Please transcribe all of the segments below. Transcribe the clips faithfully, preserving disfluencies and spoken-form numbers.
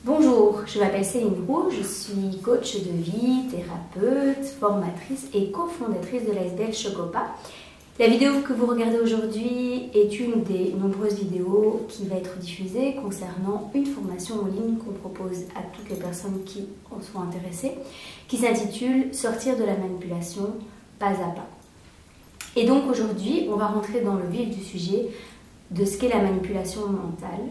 Bonjour, je m'appelle Céline Roux, je suis coach de vie, thérapeute, formatrice et cofondatrice de l'A S B L Chocopa. La vidéo que vous regardez aujourd'hui est une des nombreuses vidéos qui va être diffusée concernant une formation en ligne qu'on propose à toutes les personnes qui en sont intéressées, qui s'intitule « Sortir de la manipulation pas à pas ». Et donc aujourd'hui, on va rentrer dans le vif du sujet de ce qu'est la manipulation mentale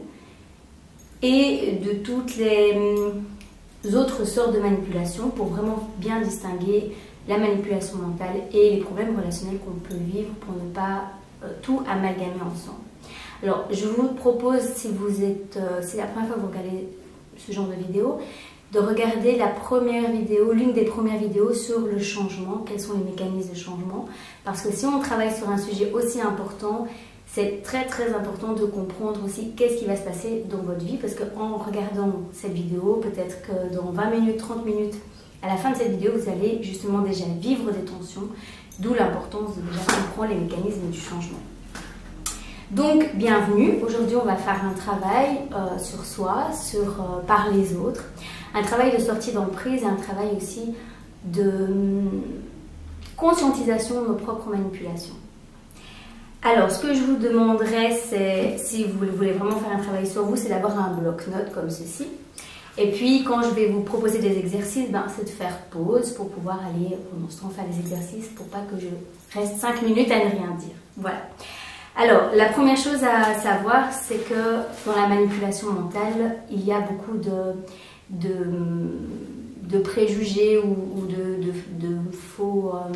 et de toutes les autres sortes de manipulation pour vraiment bien distinguer la manipulation mentale et les problèmes relationnels qu'on peut vivre pour ne pas euh, tout amalgamer ensemble. Alors, je vous propose, si vous êtes, euh, c'est la première fois que vous regardez ce genre de vidéo, de regarder la première vidéo, l'une des premières vidéos sur le changement, quels sont les mécanismes de changement, parce que si on travaille sur un sujet aussi important, c'est très très important de comprendre aussi qu'est-ce qui va se passer dans votre vie, parce qu'en regardant cette vidéo, peut-être que dans vingt minutes, trente minutes, à la fin de cette vidéo, vous allez justement déjà vivre des tensions, d'où l'importance de déjà comprendre les mécanismes du changement. Donc, bienvenue. Aujourd'hui, on va faire un travail euh, sur soi, sur euh, par les autres, un travail de sortie d'emprise et un travail aussi de hum, conscientisation de nos propres manipulations. Alors, ce que je vous demanderais, c'est, si vous voulez vraiment faire un travail sur vous, c'est d'avoir un bloc-notes comme ceci. Et puis, quand je vais vous proposer des exercices, ben, c'est de faire pause pour pouvoir aller, pendant ce temps, faire des exercices pour pas que je reste cinq minutes à ne rien dire. Voilà. Alors, la première chose à savoir, c'est que dans la manipulation mentale, il y a beaucoup de, de, de préjugés ou, ou de, de, de, faux, euh,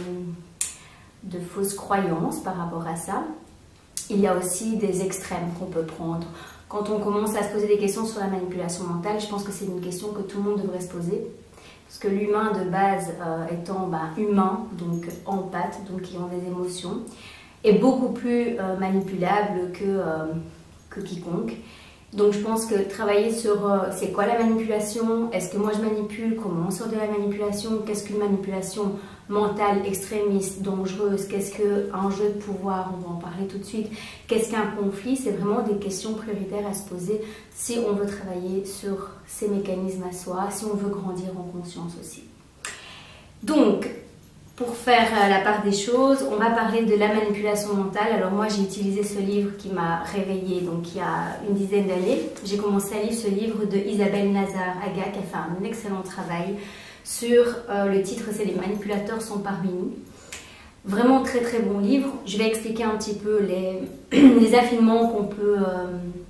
de fausses croyances par rapport à ça. Il y a aussi des extrêmes qu'on peut prendre. Quand on commence à se poser des questions sur la manipulation mentale, je pense que c'est une question que tout le monde devrait se poser. Parce que l'humain de base euh, étant bah, humain, donc empathe, donc qui ont des émotions, est beaucoup plus euh, manipulable que, euh, que quiconque. Donc je pense que travailler sur euh, c'est quoi la manipulation, est-ce que moi je manipule, comment on sort de la manipulation, qu'est-ce qu'une manipulation mentale, extrémiste, dangereuse, qu'est-ce qu'un jeu de pouvoir, on va en parler tout de suite, qu'est-ce qu'un conflit, c'est vraiment des questions prioritaires à se poser si on veut travailler sur ces mécanismes à soi, si on veut grandir en conscience aussi. Donc, pour faire la part des choses, on va parler de la manipulation mentale. Alors moi, j'ai utilisé ce livre qui m'a réveillée, donc il y a une dizaine d'années. J'ai commencé à lire ce livre de Isabelle Nazar-Aga, qui a fait un excellent travail sur, euh, le titre c'est « Les manipulateurs sont parmi nous ». Vraiment très très bon livre. Je vais expliquer un petit peu les, les affinements qu'on peut euh,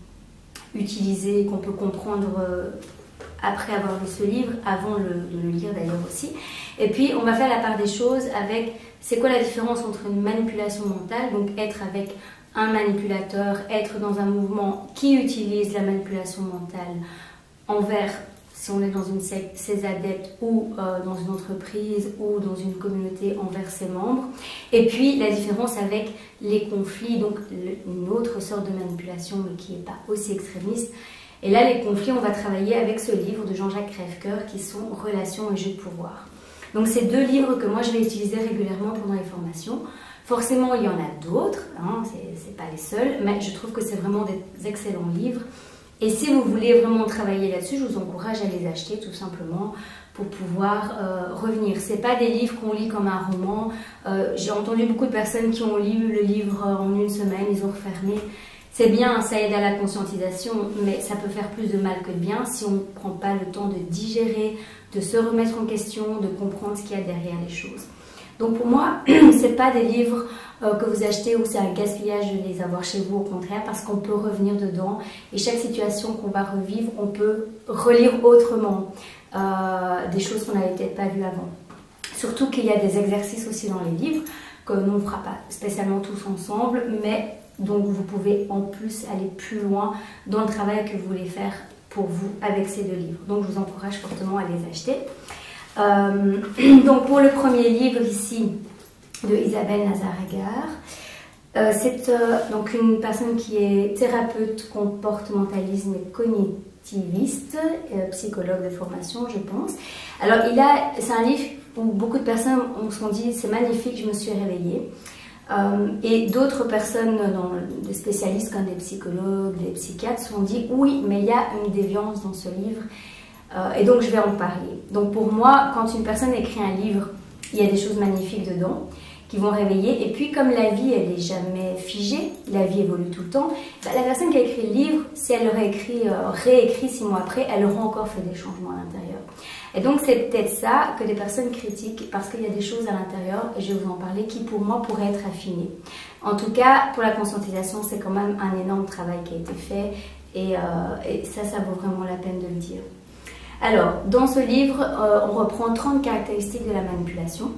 utiliser, qu'on peut comprendre euh, après avoir lu ce livre, avant le, de le lire d'ailleurs aussi. Et puis on va faire la part des choses avec c'est quoi la différence entre une manipulation mentale, donc être avec un manipulateur, être dans un mouvement qui utilise la manipulation mentale envers, si on est dans une secte, ses adeptes ou euh, dans une entreprise ou dans une communauté envers ses membres. Et puis la différence avec les conflits, donc une autre sorte de manipulation mais qui n'est pas aussi extrémiste. Et là, les conflits, on va travailler avec ce livre de Jean-Jacques Crèvecoeur qui sont Relations et jeux de pouvoir. Donc, c'est deux livres que moi, je vais utiliser régulièrement pendant les formations. Forcément, il y en a d'autres, hein, c'est pas les seuls, mais je trouve que c'est vraiment des excellents livres. Et si vous voulez vraiment travailler là-dessus, je vous encourage à les acheter tout simplement pour pouvoir euh, revenir. Ce n'est pas des livres qu'on lit comme un roman. Euh, J'ai entendu beaucoup de personnes qui ont lu le livre en une semaine, ils ont refermé. C'est bien, ça aide à la conscientisation, mais ça peut faire plus de mal que de bien si on ne prend pas le temps de digérer, de se remettre en question, de comprendre ce qu'il y a derrière les choses. Donc pour moi, ce n'est pas des livres euh, que vous achetez où c'est un gaspillage de les avoir chez vous, au contraire, parce qu'on peut revenir dedans et chaque situation qu'on va revivre, on peut relire autrement euh, des choses qu'on n'avait peut-être pas vues avant. Surtout qu'il y a des exercices aussi dans les livres que nous ne fera pas spécialement tous ensemble, mais donc vous pouvez en plus aller plus loin dans le travail que vous voulez faire pour vous avec ces deux livres. Donc je vous encourage fortement à les acheter. Euh, donc pour le premier livre ici de Isabelle Nazar-Aga, euh, c'est euh, donc une personne qui est thérapeute comportementalisme et cognitiviste, euh, psychologue de formation je pense. Alors il a, c'est un livre où beaucoup de personnes se sont dit c'est magnifique, je me suis réveillée. Euh, et d'autres personnes, dans, des spécialistes comme des psychologues, des psychiatres, se sont dit oui, mais il y a une déviance dans ce livre. Euh, et donc, je vais en parler. Donc, pour moi, quand une personne écrit un livre, il y a des choses magnifiques dedans qui vont réveiller. Et puis, comme la vie, elle n'est jamais figée, la vie évolue tout le temps, bah, la personne qui a écrit le livre, si elle l'aurait écrit, euh, réécrit six mois après, elle aura encore fait des changements à l'intérieur. Et donc, c'est peut-être ça que les personnes critiquent, parce qu'il y a des choses à l'intérieur, et je vais vous en parler, qui pour moi pourraient être affinées. En tout cas, pour la conscientisation, c'est quand même un énorme travail qui a été fait, et, euh, et ça, ça vaut vraiment la peine de le dire. Alors, dans ce livre, euh, on reprend trente caractéristiques de la manipulation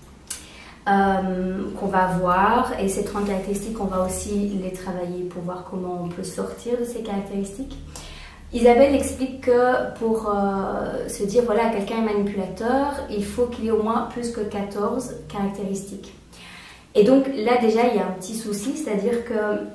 euh, qu'on va voir, et ces trente caractéristiques, on va aussi les travailler pour voir comment on peut sortir de ces caractéristiques. Isabelle explique que pour euh, se dire, voilà, quelqu'un est manipulateur, il faut qu'il y ait au moins plus que quatorze caractéristiques. Et donc là, déjà, il y a un petit souci, c'est-à-dire que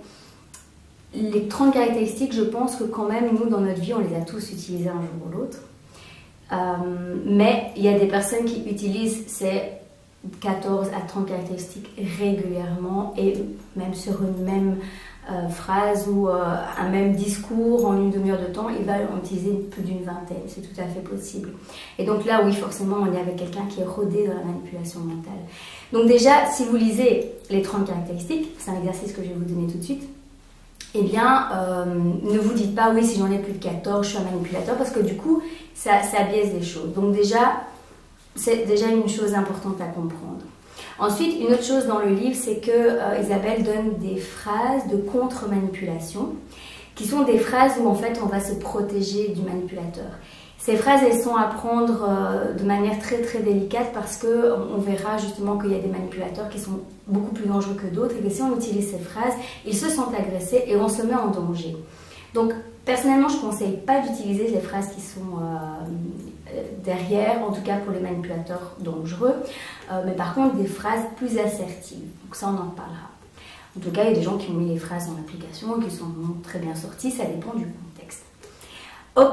les trente caractéristiques, je pense que quand même, nous, dans notre vie, on les a tous utilisées un jour ou l'autre. Euh, mais il y a des personnes qui utilisent ces quatorze à trente caractéristiques régulièrement, et même sur une même euh, phrase ou euh, un même discours en une demi-heure de temps, il va en utiliser plus d'une vingtaine. C'est tout à fait possible. Et donc là, oui, forcément, on est avec quelqu'un qui est rodé dans la manipulation mentale. Donc déjà, si vous lisez les trente caractéristiques, c'est un exercice que je vais vous donner tout de suite, eh bien, euh, ne vous dites pas, oui, si j'en ai plus de quatorze, je suis un manipulateur, parce que du coup, ça, ça biaise les choses. Donc déjà, c'est déjà une chose importante à comprendre. Ensuite, une autre chose dans le livre, c'est que euh, Isabelle donne des phrases de contre-manipulation, qui sont des phrases où en fait on va se protéger du manipulateur. Ces phrases, elles sont à prendre euh, de manière très très délicate, parce que on verra justement qu'il y a des manipulateurs qui sont beaucoup plus dangereux que d'autres, et que si on utilise ces phrases, ils se sentent agressés et on se met en danger. Donc personnellement, je ne conseille pas d'utiliser les phrases qui sont euh, derrière, en tout cas pour les manipulateurs dangereux, euh, mais par contre des phrases plus assertives. Donc ça, on en reparlera. En tout cas, il y a des gens qui ont mis les phrases en application et qui sont très bien sorties, ça dépend du contexte. Ok.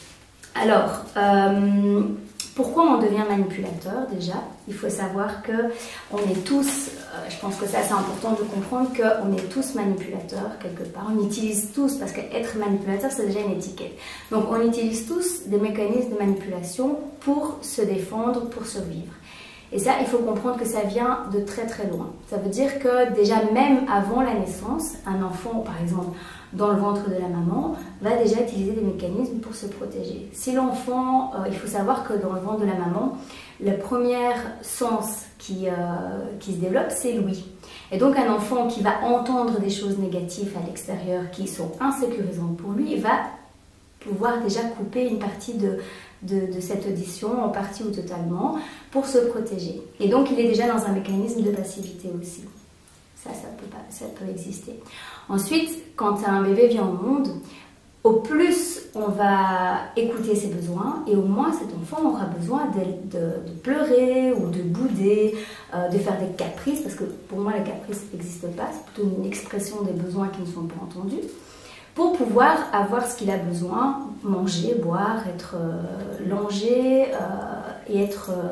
Alors, euh, pourquoi on devient manipulateur déjà? Il faut savoir que on est tous, euh, je pense que ça c'est important de comprendre qu'on est tous manipulateurs quelque part. On utilise tous, parce qu'être manipulateur c'est déjà une étiquette. Donc on utilise tous des mécanismes de manipulation pour se défendre, pour survivre. Et ça, il faut comprendre que ça vient de très très loin. Ça veut dire que déjà même avant la naissance, un enfant par exemple dans le ventre de la maman va déjà utiliser des mécanismes pour se protéger. Si l'enfant, euh, il faut savoir que dans le ventre de la maman, le premier sens qui, euh, qui se développe, c'est l'ouïe. Et donc un enfant qui va entendre des choses négatives à l'extérieur qui sont insécurisantes pour lui, va pouvoir déjà couper une partie de, de, de cette audition, en partie ou totalement, pour se protéger. Et donc il est déjà dans un mécanisme de passivité aussi. Ça, ça peut, pas, ça peut exister. Ensuite, quand un bébé vient au monde, au plus on va écouter ses besoins, et au moins cet enfant aura besoin de, de, de pleurer ou de bouder, euh, de faire des caprices, parce que pour moi les caprices n'existent pas, c'est plutôt une expression des besoins qui ne sont pas entendus, pour pouvoir avoir ce qu'il a besoin, manger, boire, être euh, longé euh, et être euh,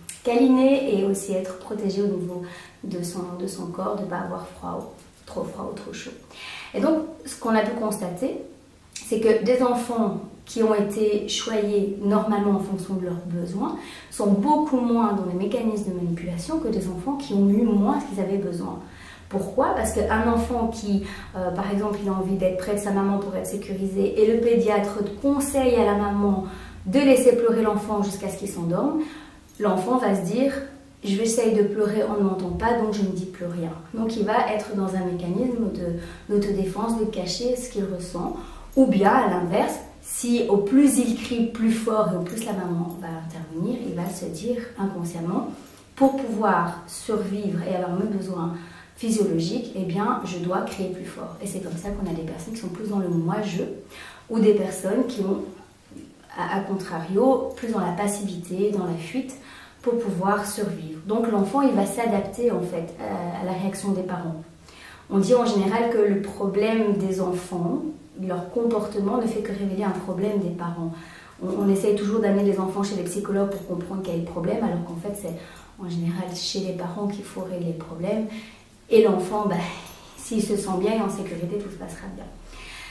câliné, et aussi être protégé au niveau de son, de son corps, de ne pas avoir froid, trop froid ou trop chaud. Et donc, ce qu'on a pu constater, c'est que des enfants qui ont été choyés normalement en fonction de leurs besoins sont beaucoup moins dans les mécanismes de manipulation que des enfants qui ont eu moins ce qu'ils avaient besoin. Pourquoi? Parce qu'un enfant qui, euh, par exemple, il a envie d'être près de sa maman pour être sécurisé, et le pédiatre conseille à la maman de laisser pleurer l'enfant jusqu'à ce qu'il s'endorme, l'enfant va se dire « je vais essayer de pleurer, on ne m'entend pas, donc je ne dis plus rien ». Donc il va être dans un mécanisme d'autodéfense, de, de cacher ce qu'il ressent. Ou bien, à l'inverse, si au plus il crie plus fort et au plus la maman va intervenir, il va se dire inconsciemment, pour pouvoir survivre et avoir mes besoins physiologiques, eh bien, je dois crier plus fort. Et c'est comme ça qu'on a des personnes qui sont plus dans le moi-je, ou des personnes qui ont, à, à contrario, plus dans la passivité, dans la fuite, pour pouvoir survivre. Donc l'enfant, il va s'adapter en fait à, à la réaction des parents. On dit en général que le problème des enfants, leur comportement ne fait que révéler un problème des parents. On, on essaye toujours d'amener les enfants chez les psychologues pour comprendre quel est le problème, alors qu'en fait c'est en général chez les parents qu'il faut régler le problème. Et l'enfant, ben, s'il se sent bien et en sécurité, tout se passera bien.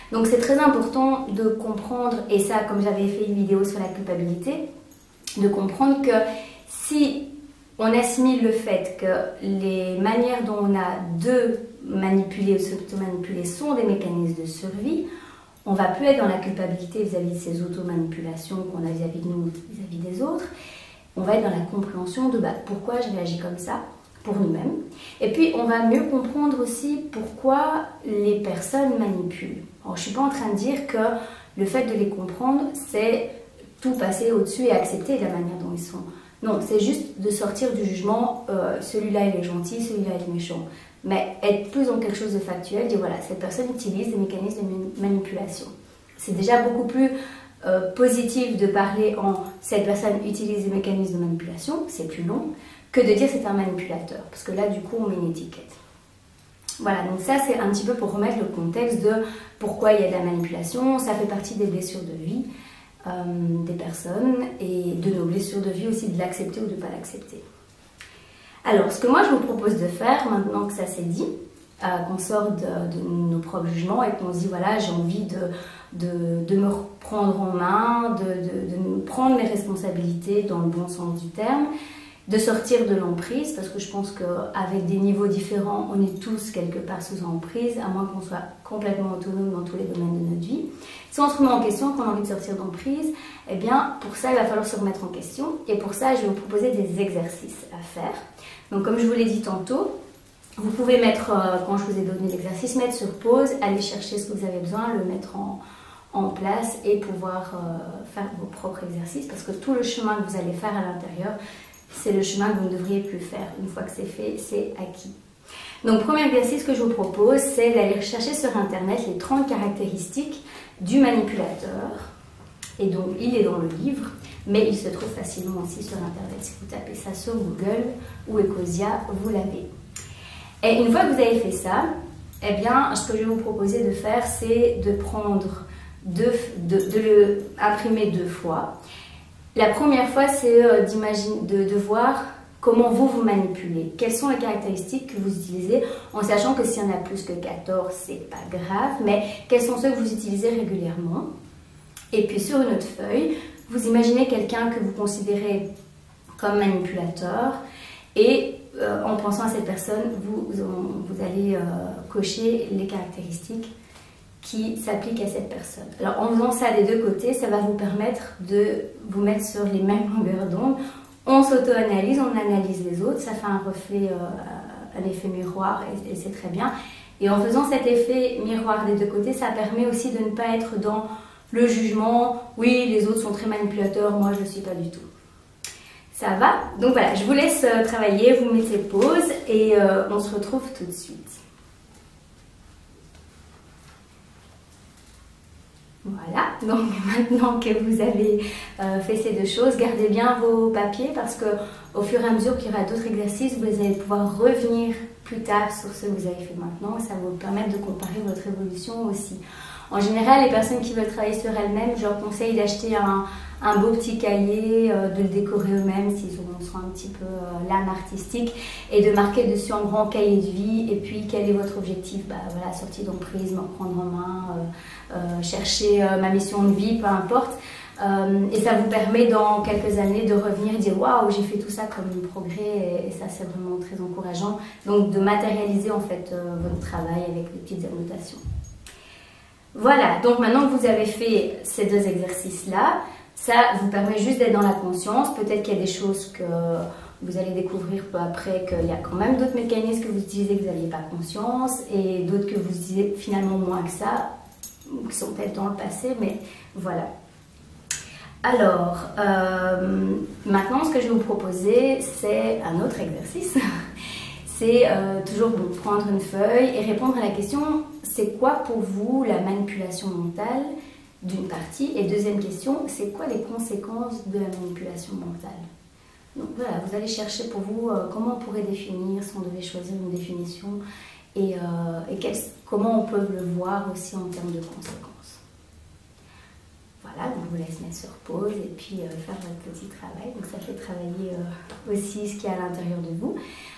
Donc c'est très important de comprendre, et ça comme j'avais fait une vidéo sur la culpabilité, de comprendre que si on assimile le fait que les manières dont on a de manipuler ou s'auto-manipuler sont des mécanismes de survie, on ne va plus être dans la culpabilité vis-à-vis de ces auto-manipulations qu'on a vis-à-vis de nous, vis-à-vis des autres. On va être dans la compréhension de bah, pourquoi je réagis comme ça pour nous-mêmes. Et puis, on va mieux comprendre aussi pourquoi les personnes manipulent. Alors, je ne suis pas en train de dire que le fait de les comprendre, c'est tout passer au-dessus et accepter la manière dont ils sont. Non, c'est juste de sortir du jugement, euh, celui-là il est gentil, celui-là il est méchant. Mais être plus dans quelque chose de factuel, dire voilà, cette personne utilise des mécanismes de manipulation. C'est déjà beaucoup plus euh, positif de parler en cette personne utilise des mécanismes de manipulation, c'est plus long, que de dire c'est un manipulateur, parce que là du coup on met une étiquette. Voilà, donc ça c'est un petit peu pour remettre le contexte de pourquoi il y a de la manipulation, ça fait partie des blessures de vie euh, des personnes et de nos blessures de vie aussi, de l'accepter ou de ne pas l'accepter. Alors, ce que moi je vous propose de faire, maintenant que ça s'est dit, euh, qu'on sort de, de nos propres jugements et qu'on se dit voilà, j'ai envie de, de, de me reprendre en main, de, de, de prendre mes responsabilités dans le bon sens du terme, de sortir de l'emprise, parce que je pense qu'avec des niveaux différents, on est tous quelque part sous emprise, à moins qu'on soit complètement autonome dans tous les domaines de notre vie. Si on se remet en question, qu'on a envie de sortir d'emprise, eh bien, pour ça, il va falloir se remettre en question. Et pour ça, je vais vous proposer des exercices à faire. Donc, comme je vous l'ai dit tantôt, vous pouvez mettre, euh, quand je vous ai donné l'exercice, mettre sur pause, aller chercher ce que vous avez besoin, le mettre en, en place et pouvoir euh, faire vos propres exercices, parce que tout le chemin que vous allez faire à l'intérieur, c'est le chemin que vous ne devriez plus faire. Une fois que c'est fait, c'est acquis. Donc, premier exercice que je vous propose, c'est d'aller chercher sur Internet les trente caractéristiques du manipulateur. Et donc, il est dans le livre, mais il se trouve facilement aussi sur Internet. Si vous tapez ça sur Google ou Ecosia, vous l'avez. Et une fois que vous avez fait ça, eh bien, ce que je vais vous proposer de faire, c'est de prendre, deux, de, de le imprimer deux fois. La première fois, c'est euh, d'imaginer, de, de voir comment vous vous manipulez. Quelles sont les caractéristiques que vous utilisez, en sachant que s'il y en a plus que quatorze, c'est pas grave, mais quels sont ceux que vous utilisez régulièrement. Et puis sur une autre feuille, vous imaginez quelqu'un que vous considérez comme manipulateur et euh, en pensant à cette personne, vous, vous allez euh, cocher les caractéristiques qui s'appliquent à cette personne. Alors en faisant ça des deux côtés, ça va vous permettre de vous mettre sur les mêmes longueurs d'onde. On s'auto-analyse, on analyse les autres, ça fait un reflet, euh, un effet miroir et, et c'est très bien. Et en faisant cet effet miroir des deux côtés, ça permet aussi de ne pas être dans le jugement, oui les autres sont très manipulateurs, moi je ne le suis pas du tout. Ça va? Donc voilà, je vous laisse travailler, vous mettez pause et euh, on se retrouve tout de suite. Voilà, donc maintenant que vous avez euh, fait ces deux choses, gardez bien vos papiers parce que au fur et à mesure qu'il y aura d'autres exercices, vous allez pouvoir revenir plus tard sur ce que vous avez fait maintenant et ça va vous permettre de comparer votre évolution aussi. En général, les personnes qui veulent travailler sur elles-mêmes, je leur conseille d'acheter un, un beau petit cahier, euh, de le décorer eux-mêmes s'ils sont un petit peu euh, l'âme artistique et de marquer dessus un grand cahier de vie et puis quel est votre objectif, bah, voilà, sortie d'emprise, me reprendre en main, euh, euh, chercher euh, ma mission de vie, peu importe. Euh, et ça vous permet dans quelques années de revenir et dire waouh, j'ai fait tout ça comme un progrès et, et ça c'est vraiment très encourageant. Donc de matérialiser en fait euh, votre travail avec des petites annotations. Voilà, donc maintenant que vous avez fait ces deux exercices-là, ça vous permet juste d'être dans la conscience. Peut-être qu'il y a des choses que vous allez découvrir peu après, qu'il y a quand même d'autres mécanismes que vous utilisez que vous n'aviez pas conscience et d'autres que vous utilisez finalement moins que ça, qui sont peut-être dans le passé, mais voilà. Alors, euh, maintenant ce que je vais vous proposer, c'est un autre exercice. C'est euh, toujours bon, prendre une feuille et répondre à la question c'est quoi pour vous la manipulation mentale d'une partie? Et deuxième question, c'est quoi les conséquences de la manipulation mentale? Donc voilà, vous allez chercher pour vous euh, comment on pourrait définir, si on devait choisir une définition, et, euh, et quel, comment on peut le voir aussi en termes de conséquences. Voilà, donc je vous laisse mettre sur pause et puis euh, faire votre petit travail. Donc ça fait travailler euh, aussi ce qu'il y a à l'intérieur de vous.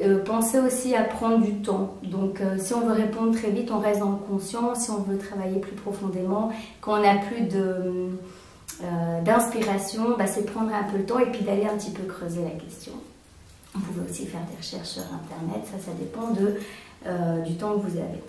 Euh, pensez aussi à prendre du temps. Donc euh, si on veut répondre très vite, on reste dans le conscient. Si on veut travailler plus profondément, quand on n'a plus de, euh, d'inspiration, bah, c'est prendre un peu le temps et puis d'aller un petit peu creuser la question. Vous pouvez aussi faire des recherches sur internet, ça, ça dépend de, euh, du temps que vous avez.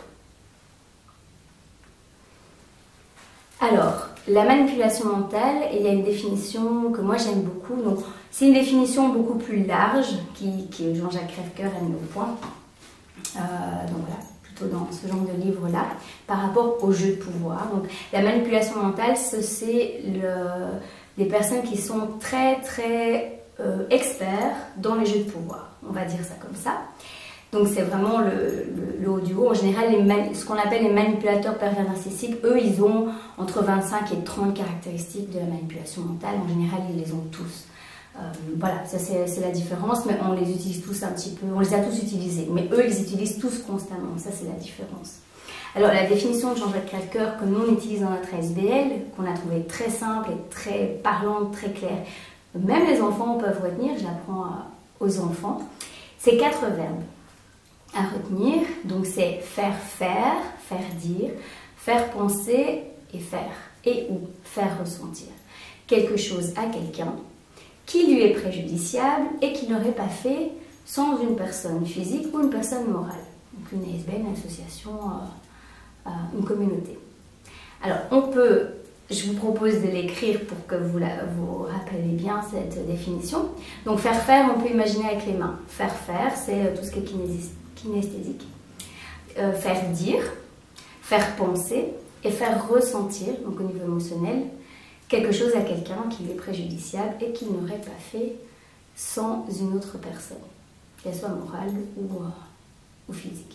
Alors, la manipulation mentale, il y a une définition que moi j'aime beaucoup. Donc, c'est une définition beaucoup plus large qui, qui Jean-Jacques Crèvecoeur a mis au point. Euh, donc voilà, plutôt dans ce genre de livre-là, par rapport au jeu de pouvoir. Donc, la manipulation mentale, c'est le, des personnes qui sont très très euh, experts dans les jeux de pouvoir. On va dire ça comme ça. Donc c'est vraiment le, le, le haut du haut. En général, les ce qu'on appelle les manipulateurs pervers narcissiques, eux, ils ont entre vingt-cinq et trente caractéristiques de la manipulation mentale. En général, ils les ont tous. Euh, voilà, ça c'est la différence, mais on les utilise tous un petit peu, on les a tous utilisés. Mais eux, ils utilisent tous constamment, ça c'est la différence. Alors la définition de Jean-Jacques Crèvecoeur que nous on utilise dans notre A S B L, qu'on a trouvé très simple et très parlante, très claire, même les enfants peuvent retenir, je l'apprends aux enfants, c'est quatre verbes à retenir. Donc c'est faire faire, faire dire, faire penser et faire, et ou faire ressentir quelque chose à quelqu'un qui lui est préjudiciable et qui n'aurait pas fait sans une personne physique ou une personne morale. Donc une A S B L, une association, euh, euh, une communauté. Alors on peut, je vous propose de l'écrire pour que vous, la, vous rappelez bien cette définition. Donc faire faire, on peut imaginer avec les mains. Faire faire, c'est tout ce qui est kinésiste. Kinesthésique. Euh, faire dire, faire penser et faire ressentir, donc au niveau émotionnel, quelque chose à quelqu'un qui lui est préjudiciable et qu'il n'aurait pas fait sans une autre personne, qu'elle soit morale ou, euh, ou physique.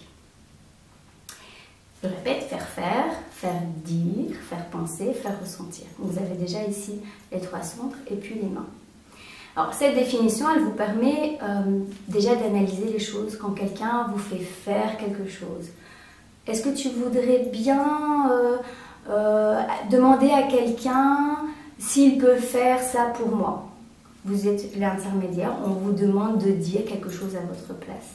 Je répète, faire faire, faire dire, faire penser, faire ressentir. Donc vous avez déjà ici les trois centres et puis les mains. Alors, cette définition, elle vous permet euh, déjà d'analyser les choses quand quelqu'un vous fait faire quelque chose. Est-ce que tu voudrais bien euh, euh, demander à quelqu'un s'il peut faire ça pour moi? Vous êtes l'intermédiaire, on vous demande de dire quelque chose à votre place.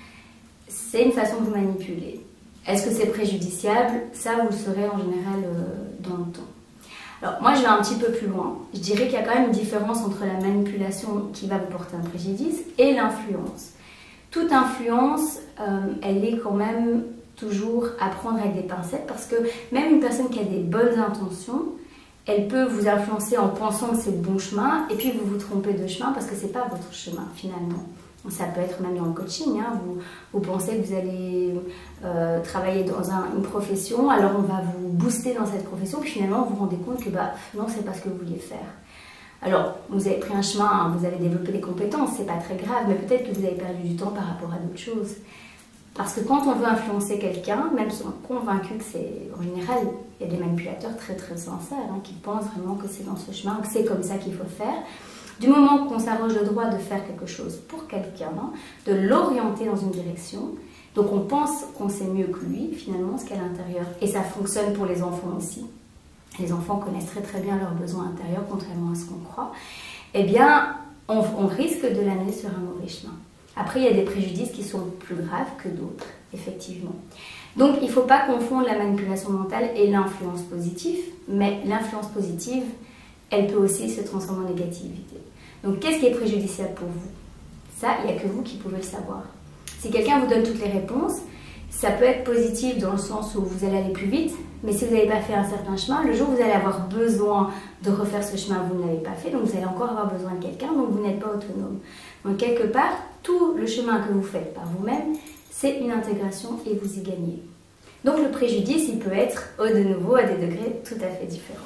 C'est une façon de vous manipuler. Est-ce que c'est préjudiciable? Ça, vous le saurez en général euh, dans le temps. Alors moi je vais un petit peu plus loin, je dirais qu'il y a quand même une différence entre la manipulation qui va vous porter un préjudice et l'influence. Toute influence, euh, elle est quand même toujours à prendre avec des pincettes parce que même une personne qui a des bonnes intentions, elle peut vous influencer en pensant que c'est le bon chemin et puis vous vous trompez de chemin parce que c'est pas votre chemin finalement. Ça peut être même dans le coaching, hein. vous, vous pensez que vous allez euh, travailler dans un, une profession, alors on va vous booster dans cette profession, puis finalement vous vous rendez compte que bah, non, c'est pas ce que vous vouliez faire. Alors, vous avez pris un chemin, hein, vous avez développé des compétences, c'est pas très grave, mais peut-être que vous avez perdu du temps par rapport à d'autres choses. Parce que quand on veut influencer quelqu'un, même si on est convaincu que c'est, en général, il y a des manipulateurs très très sincères, hein, qui pensent vraiment que c'est dans ce chemin, que c'est comme ça qu'il faut faire. Du moment qu'on s'arroge le droit de faire quelque chose pour quelqu'un, de l'orienter dans une direction, donc on pense qu'on sait mieux que lui, finalement, ce qu'il y a à l'intérieur. Et ça fonctionne pour les enfants aussi. Les enfants connaissent très très bien leurs besoins intérieurs, contrairement à ce qu'on croit. Eh bien, on, on risque de l'amener sur un mauvais chemin. Après, il y a des préjudices qui sont plus graves que d'autres, effectivement. Donc, il ne faut pas confondre la manipulation mentale et l'influence positive, mais l'influence positive, elle peut aussi se transformer en négativité. Donc, qu'est-ce qui est préjudiciable pour vous? Ça, il n'y a que vous qui pouvez le savoir. Si quelqu'un vous donne toutes les réponses, ça peut être positif dans le sens où vous allez aller plus vite, mais si vous n'avez pas fait un certain chemin, le jour où vous allez avoir besoin de refaire ce chemin, vous ne l'avez pas fait, donc vous allez encore avoir besoin de quelqu'un, donc vous n'êtes pas autonome. Donc, quelque part, tout le chemin que vous faites par vous-même, c'est une intégration et vous y gagnez. Donc, le préjudice, il peut être, oh, de nouveau, à des degrés tout à fait différents.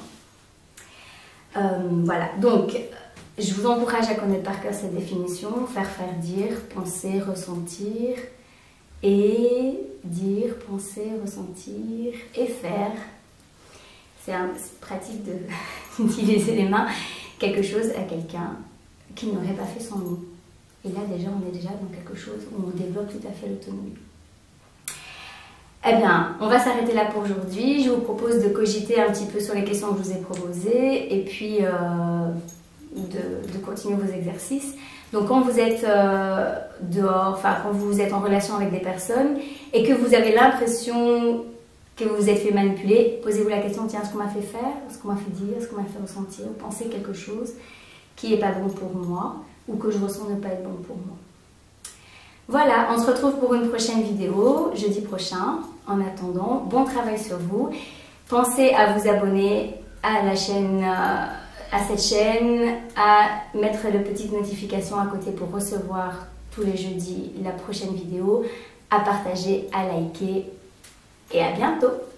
Euh, voilà, donc je vous encourage à connaître par cœur cette définition, faire, faire, dire, penser, ressentir, et dire, penser, ressentir et faire. C'est pratique d'utiliser les mains, quelque chose à quelqu'un qui n'aurait pas fait sans nous. Et là déjà, on est déjà dans quelque chose où on développe tout à fait l'autonomie. Eh bien, on va s'arrêter là pour aujourd'hui. Je vous propose de cogiter un petit peu sur les questions que je vous ai proposées et puis euh, de, de continuer vos exercices. Donc quand vous êtes euh, dehors, enfin quand vous êtes en relation avec des personnes et que vous avez l'impression que vous vous êtes fait manipuler, posez-vous la question, tiens, ce qu'on m'a fait faire, ce qu'on m'a fait dire, ce qu'on m'a fait ressentir, ou pensez quelque chose qui n'est pas bon pour moi ou que je ressens ne pas être bon pour moi. Voilà, on se retrouve pour une prochaine vidéo, jeudi prochain. En attendant, bon travail sur vous. Pensez à vous abonner à la chaîne, à cette chaîne, à mettre les petites notifications à côté pour recevoir tous les jeudis la prochaine vidéo, à partager, à liker et à bientôt.